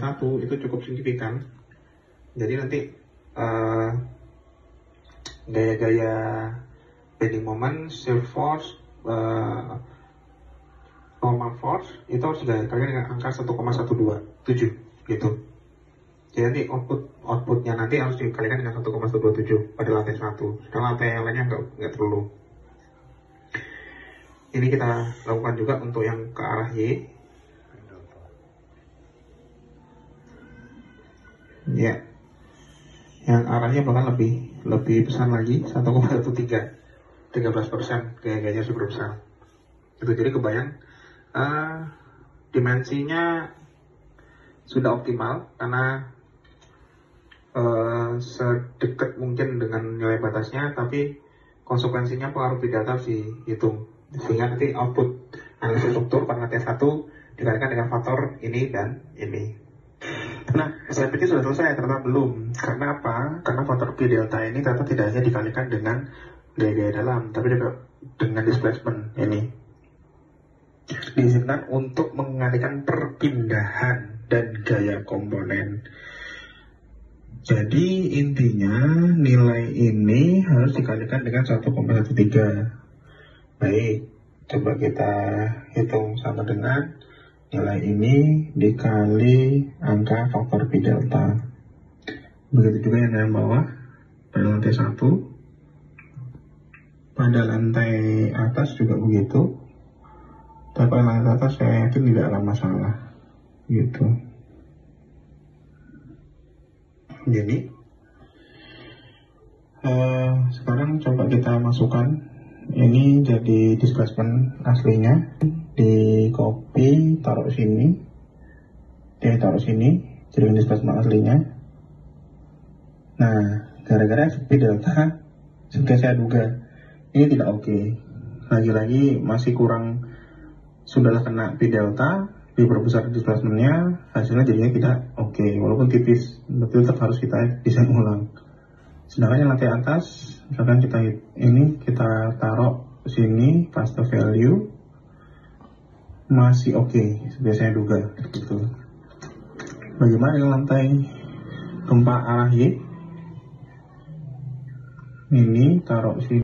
1 itu cukup signifikan. Jadi nanti gaya-gaya bending moment, shear force, normal force itu harus dikalikan dengan angka 1,127 gitu. Jadi nanti outputnya nanti harus dikalikan dengan 1,127 pada lantai 1. Sedangkan lantai yang lainnya nggak perlu. Ini kita lakukan juga untuk yang ke arah Y. Ya, yang arahnya bahkan lebih besar lagi, 1,13, 13%, gaya-gayanya super besar. Itu jadi kebayang dimensinya sudah optimal karena sedekat mungkin dengan nilai batasnya, tapi konsekuensinya pengaruh P delta harus dihitung, sehingga nanti output analisis struktur pada lantai 1 dikalikan dengan faktor ini dan ini. Nah, saya pikir sudah selesai, ternyata belum. Karena apa? Karena faktor P delta ini ternyata tidak hanya dikalikan dengan gaya-gaya dalam, tapi juga dengan displacement ini. Diizinkan untuk mengalihkan perpindahan dan gaya komponen. Jadi intinya nilai ini harus dikalikan dengan 1,13. Baik, coba kita hitung sama dengan nilai ini dikali angka faktor P delta. Begitu juga yang dalam bawah, pada lantai 1. Pada lantai atas juga begitu. Tapi pada lantai atas saya yakin tidak ada masalah. Gitu. Jadi, sekarang coba kita masukkan. Ini jadi displacement aslinya. Di copy, taruh sini, taruh sini, jadi displacement aslinya. Nah, gara-gara efek P delta, seperti saya duga, ini tidak oke. Lagi-lagi masih kurang, sudahlah kena P delta, diperbesar displacementnya, hasilnya jadinya tidak oke, walaupun tipis, tapi tetap harus kita desain ulang. Sedangkan yang lantai atas, misalkan kita taruh sini, paste value, masih oke, seperti saya duga gitu. Bagaimana dengan lantai gempa arah Y? Ini taruh sini.